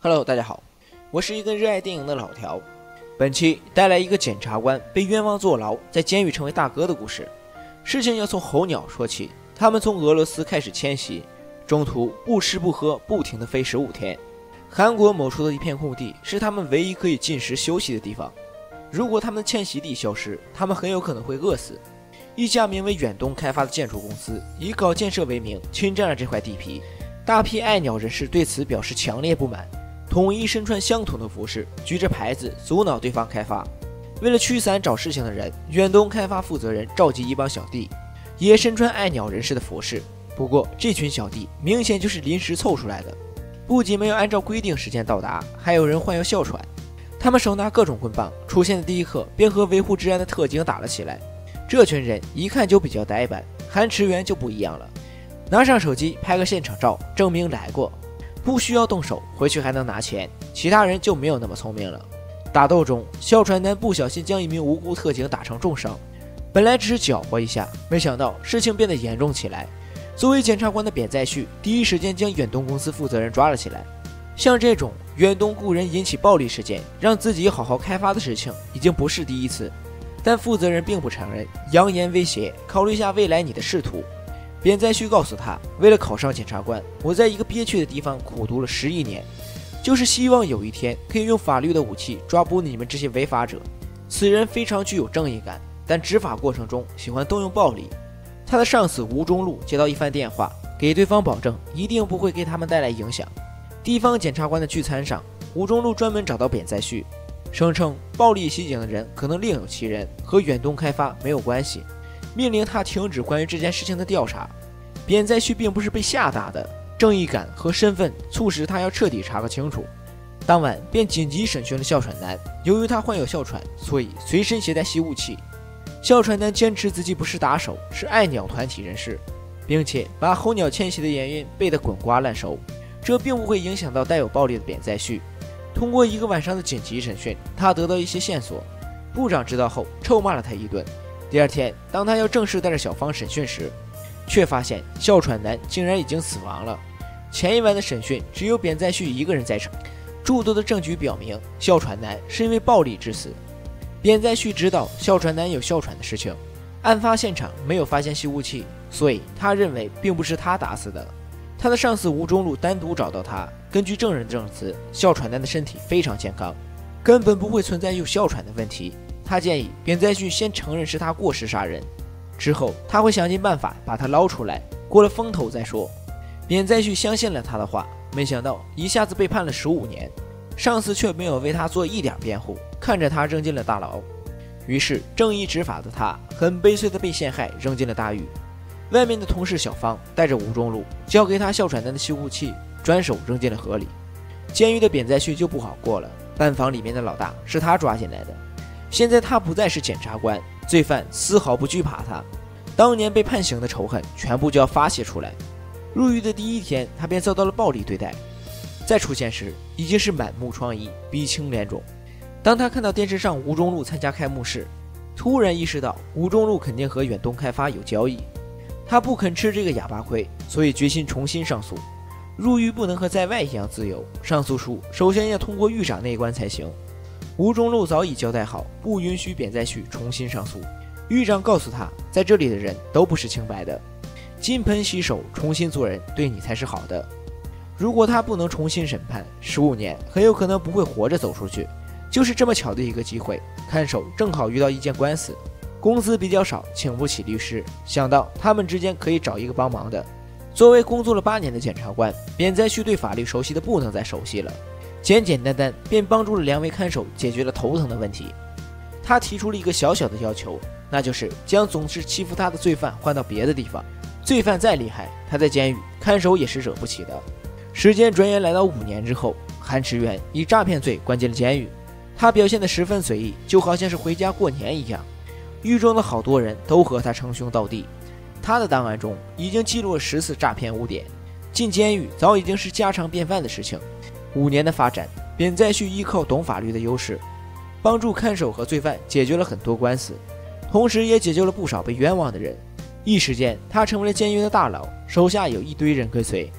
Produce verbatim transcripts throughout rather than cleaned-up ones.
Hello， 大家好，我是一个热爱电影的老条。本期带来一个检察官被冤枉坐牢，在监狱成为大哥的故事。事情要从候鸟说起，他们从俄罗斯开始迁徙，中途不吃不喝，不停地飞十五天。韩国某处的一片空地是他们唯一可以进食休息的地方。如果他们的迁徙地消失，他们很有可能会饿死。一家名为远东开发的建筑公司以搞建设为名侵占了这块地皮，大批爱鸟人士对此表示强烈不满。统一身穿相同的服饰，举着牌子阻挠对方开发。为了驱散找事情的人，远东开发负责人召集一帮小弟，也身穿爱鸟人士的服饰。不过这群小弟明显就是临时凑出来的，不仅没有按照规定时间到达，还有人患有哮喘。他们手拿各种棍棒，出现的第一刻便和维护治安的特警打了起来。这群人一看就比较呆板，韩驰源就不一样了，拿上手机拍个现场照，证明来过。不需要动手，回去还能拿钱。其他人就没有那么聪明了。打斗中，哮喘男不小心将一名无辜特警打成重伤，本来只是搅和一下，没想到事情变得严重起来。作为检察官的扁在旭第一时间将远东公司负责人抓了起来。像这种远东雇人引起暴力事件，让自己好好开发的事情已经不是第一次，但负责人并不承认，扬言威胁考虑一下未来你的仕途。扁在旭告诉他，为了考上检察官，我在一个憋屈的地方苦读了十一年，就是希望有一天可以用法律的武器抓捕你们这些违法者。此人非常具有正义感，但执法过程中喜欢动用暴力。他的上司吴中路接到一番电话，给对方保证一定不会给他们带来影响。地方检察官的聚餐上，吴中路专门找到扁在旭，声称暴力袭警的人可能另有其人，和远东开发没有关系，命令他停止关于这件事情的调查。扁在旭并不是被吓大的，正义感和身份促使他要彻底查个清楚。当晚便紧急审讯了哮喘男，由于他患有哮喘，所以随身携带吸雾器。哮喘男坚持自己不是打手，是爱鸟团体人士，并且把候鸟迁徙的原因背得滚瓜烂熟，这并不会影响到带有暴力的扁在旭。通过一个晚上的紧急审讯，他得到一些线索。部长知道后臭骂了他一顿。第二天，当他要正式带着小芳审讯时，却发现哮喘男竟然已经死亡了。前一晚的审讯只有扁在旭一个人在场，诸多的证据表明哮喘男是因为暴力致死。扁在旭知道哮喘男有哮喘的事情，案发现场没有发现吸雾器，所以他认为并不是他打死的。他的上司吴中路单独找到他，根据证人的证词，哮喘男的身体非常健康，根本不会存在有哮喘的问题。他建议扁在旭先承认是他过失杀人，之后他会想尽办法把他捞出来，过了风头再说。扁在旭相信了他的话，没想到一下子被判了十五年，上司却没有为他做一点辩护，看着他扔进了大牢。于是正义执法的他很悲催的被陷害，扔进了大狱。外面的同事小芳带着吴中路交给他哮喘男的吸雾器，转手扔进了河里。监狱的扁在旭就不好过了，班房里面的老大是他抓进来的，现在他不再是检察官，罪犯丝毫不惧怕他，当年被判刑的仇恨全部就要发泄出来。入狱的第一天，他便遭到了暴力对待，再出现时已经是满目疮痍，鼻青脸肿。当他看到电视上吴中路参加开幕式，突然意识到吴中路肯定和远东开发有交易，他不肯吃这个哑巴亏，所以决心重新上诉。入狱不能和在外一样自由，上诉书首先要通过狱长那一关才行。吴中路早已交代好，不允许扁在旭重新上诉。狱长告诉他，在这里的人都不是清白的，金盆洗手，重新做人，对你才是好的。如果他不能重新审判，十五年很有可能不会活着走出去。就是这么巧的一个机会，看守正好遇到一件官司，工资比较少，请不起律师，想到他们之间可以找一个帮忙的。作为工作了八年的检察官，扁在旭对法律熟悉的不能再熟悉了，简简单单便帮助了两位看守解决了头疼的问题。他提出了一个小小的要求，那就是将总是欺负他的罪犯换到别的地方。罪犯再厉害，他在监狱看守也是惹不起的。时间转眼来到五年之后，韩驰源以诈骗罪关进了监狱。他表现得十分随意，就好像是回家过年一样。狱中的好多人都和他称兄道弟。他的档案中已经记录了十次诈骗污点，进监狱早已经是家常便饭的事情。五年的发展，扁在旭依靠懂法律的优势，帮助看守和罪犯解决了很多官司，同时也解救了不少被冤枉的人。一时间，他成为了监狱的大佬，手下有一堆人跟随。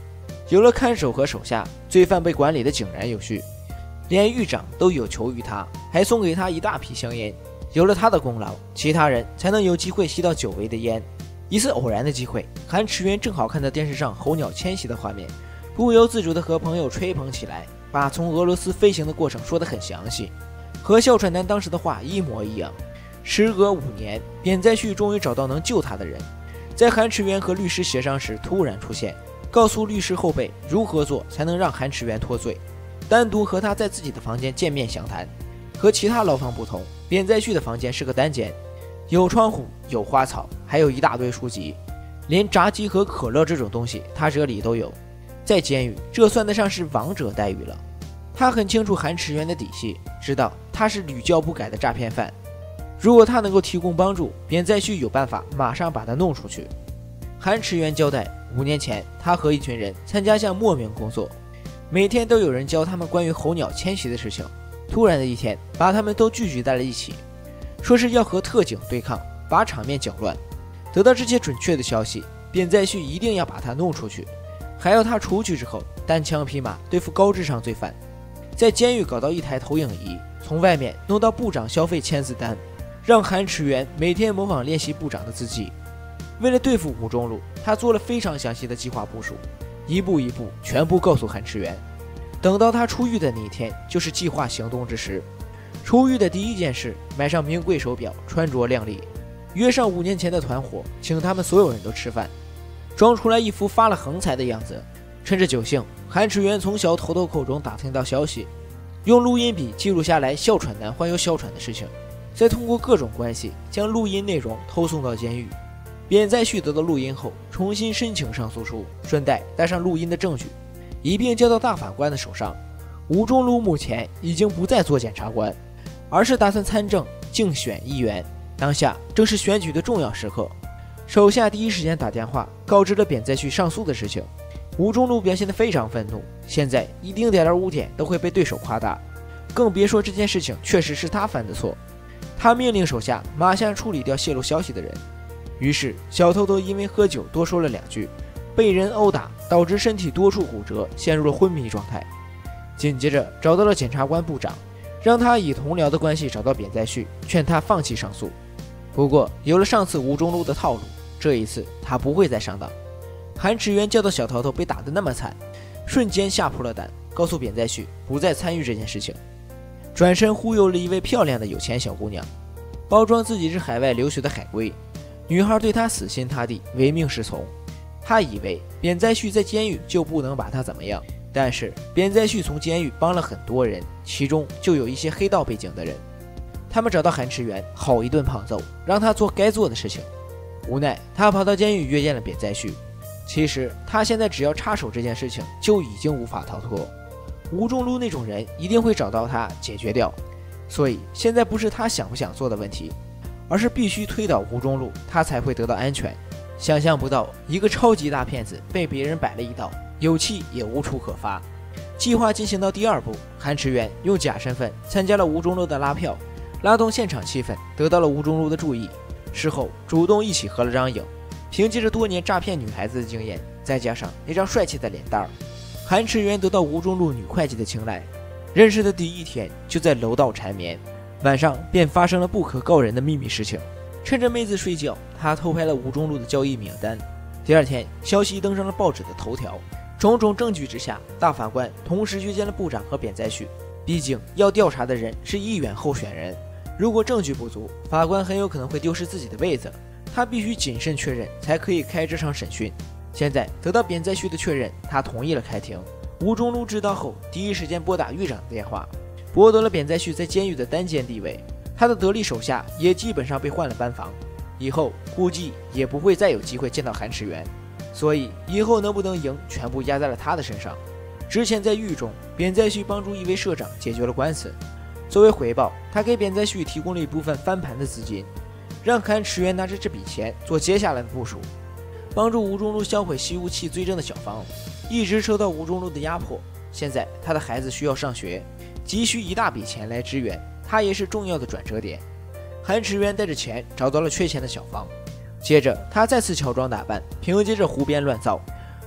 有了看守和手下，罪犯被管理的井然有序，连狱长都有求于他，还送给他一大批香烟。有了他的功劳，其他人才能有机会吸到久违的烟。一次偶然的机会，韩池源正好看到电视上候鸟迁徙的画面，不由自主地和朋友吹捧起来，把从俄罗斯飞行的过程说得很详细，和哮喘男当时的话一模一样。时隔五年，扁载旭终于找到能救他的人，在韩池源和律师协商时突然出现，告诉律师后辈如何做才能让韩池源脱罪，单独和他在自己的房间见面详谈。和其他牢房不同，扁载旭的房间是个单间，有窗户，有花草，还有一大堆书籍，连炸鸡和可乐这种东西他这里都有。在监狱，这算得上是王者待遇了。他很清楚韩池源的底细，知道他是屡教不改的诈骗犯，如果他能够提供帮助，扁载旭有办法马上把他弄出去。韩池源交代，五年前他和一群人参加项莫名工作，每天都有人教他们关于候鸟迁徙的事情。突然的一天，把他们都聚集在了一起，说是要和特警对抗，把场面搅乱。得到这些准确的消息，扁载旭一定要把他弄出去，还要他出去之后单枪匹马对付高智商罪犯。在监狱搞到一台投影仪，从外面弄到部长消费签字单，让韩池源每天模仿练习部长的字迹。为了对付吴中路，他做了非常详细的计划部署，一步一步全部告诉韩池源。等到他出狱的那一天，就是计划行动之时。出狱的第一件事，买上名贵手表，穿着靓丽，约上五年前的团伙，请他们所有人都吃饭，装出来一副发了横财的样子。趁着酒兴，韩池源从小头头口中打听到消息，用录音笔记录下来哮喘男患有哮喘的事情，再通过各种关系将录音内容偷送到监狱。扁载旭得到录音后，重新申请上诉书，顺带带上录音的证据，一并交到大法官的手上。吴中路目前已经不再做检察官，而是打算参政竞选议员。当下正是选举的重要时刻，手下第一时间打电话告知了扁载旭上诉的事情。吴中路表现得非常愤怒，现在一丁点儿污点都会被对手夸大，更别说这件事情确实是他犯的错。他命令手下马上处理掉泄露消息的人。于是小偷偷因为喝酒多说了两句，被人殴打，导致身体多处骨折，陷入了昏迷状态。紧接着找到了检察官部长，让他以同僚的关系找到扁载旭，劝他放弃上诉。不过有了上次吴中路的套路，这一次他不会再上当。韩池源叫到小头头被打得那么惨，瞬间吓破了胆，告诉扁载旭不再参与这件事情，转身忽悠了一位漂亮的有钱小姑娘，包装自己是海外留学的海归。女孩对他死心塌地，唯命是从。他以为扁载旭在监狱就不能把他怎么样，但是扁载旭从监狱帮了很多人，其中就有一些黑道背景的人。他们找到韩池源，好一顿胖揍，让他做该做的事情。无奈他跑到监狱约见了扁载旭。其实他现在只要插手这件事情，就已经无法逃脱。吴中路那种人一定会找到他解决掉，所以现在不是他想不想做的问题，而是必须推倒吴中路，他才会得到安全。想象不到一个超级大骗子被别人摆了一道，有气也无处可发。计划进行到第二步，韩池源用假身份参加了吴中路的拉票，拉动现场气氛，得到了吴中路的注意。事后主动一起合了张影。凭借着多年诈骗女孩子的经验，再加上那张帅气的脸蛋儿，韩池源得到吴中路女会计的青睐。认识的第一天就在楼道缠绵，晚上便发生了不可告人的秘密事情。趁着妹子睡觉，他偷拍了吴中路的交易名单。第二天，消息登上了报纸的头条。种种证据之下，大法官同时约见了部长和扁载旭。毕竟要调查的人是议员候选人，如果证据不足，法官很有可能会丢失自己的位子。他必须谨慎确认，才可以开这场审讯。现在得到扁载旭的确认，他同意了开庭。吴中路知道后，第一时间拨打狱长的电话，剥夺了扁载旭在监狱的单间地位。他的得力手下也基本上被换了班房，以后估计也不会再有机会见到韩池源，所以以后能不能赢，全部压在了他的身上。之前在狱中，扁载旭帮助一位社长解决了官司，作为回报，他给扁载旭提供了一部分翻盘的资金，让韩池源拿着这笔钱做接下来的部署，帮助吴中路销毁西雾器罪证的小房，一直受到吴中路的压迫。现在他的孩子需要上学，急需一大笔钱来支援，他也是重要的转折点。韩池源带着钱找到了缺钱的小房，接着他再次乔装打扮，凭借着胡编乱造，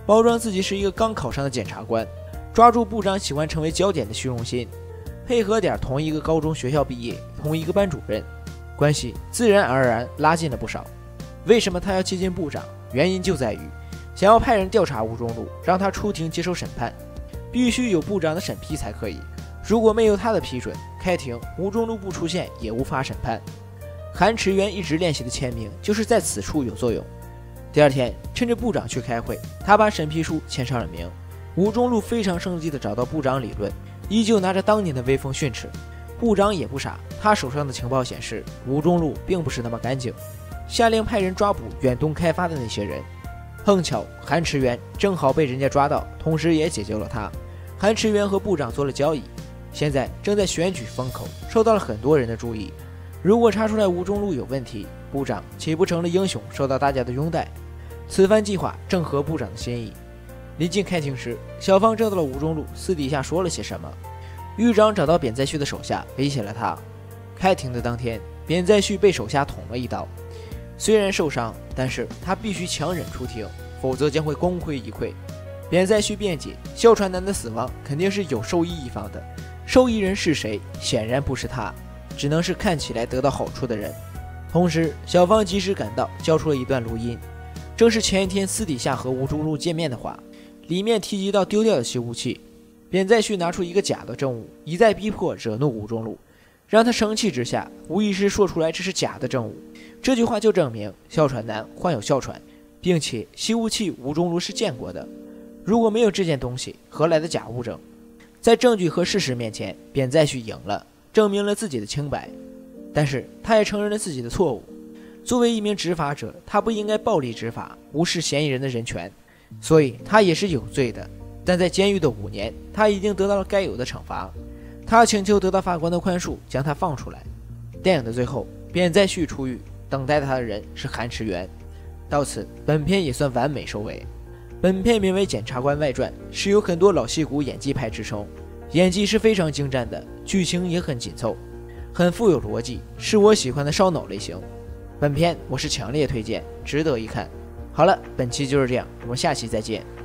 包装自己是一个刚考上的检察官，抓住部长喜欢成为焦点的虚荣心，配合点同一个高中学校毕业，同一个班主任，关系自然而然拉近了不少。为什么他要接近部长？原因就在于想要派人调查吴中路，让他出庭接受审判，必须有部长的审批才可以。如果没有他的批准，开庭吴中路不出现也无法审判。韩池元一直练习的签名就是在此处有作用。第二天，趁着部长去开会，他把审批书签上了名。吴中路非常生气地找到部长理论，依旧拿着当年的威风训斥。部长也不傻，他手上的情报显示吴中路并不是那么干净，下令派人抓捕远东开发的那些人。碰巧韩池元正好被人家抓到，同时也解救了他。韩池元和部长做了交易，现在正在选举风口，受到了很多人的注意。如果查出来吴中路有问题，部长岂不成了英雄，受到大家的拥戴？此番计划正合部长的心意。临近开庭时，小芳知道了吴中路私底下说了些什么。狱长找到扁在旭的手下，威胁了他。开庭的当天，扁在旭被手下捅了一刀，虽然受伤，但是他必须强忍出庭，否则将会功亏一篑。扁在旭辩解，哮喘男的死亡肯定是有受益一方的，受益人是谁？显然不是他，只能是看起来得到好处的人。同时，小芳及时赶到，交出了一段录音，正是前一天私底下和吴中路见面的话，里面提及到丢掉的吸雾器。扁在旭拿出一个假的证物，一再逼迫惹怒吴中路，让他生气之下，无意识说出来这是假的证物。这句话就证明哮喘男患有哮喘，并且吸雾器吴中路是见过的。如果没有这件东西，何来的假物证？在证据和事实面前，扁在旭赢了，证明了自己的清白。但是他也承认了自己的错误。作为一名执法者，他不应该暴力执法，无视嫌疑人的人权，所以他也是有罪的。但在监狱的五年，他已经得到了该有的惩罚。他请求得到法官的宽恕，将他放出来。电影的最后，扁在旭出狱，等待他的人是韩池元。到此，本片也算完美收尾。本片名为《检察官外传》，是有很多老戏骨演技派之称，演技是非常精湛的，剧情也很紧凑，很富有逻辑，是我喜欢的烧脑类型。本片我是强烈推荐，值得一看。好了，本期就是这样，我们下期再见。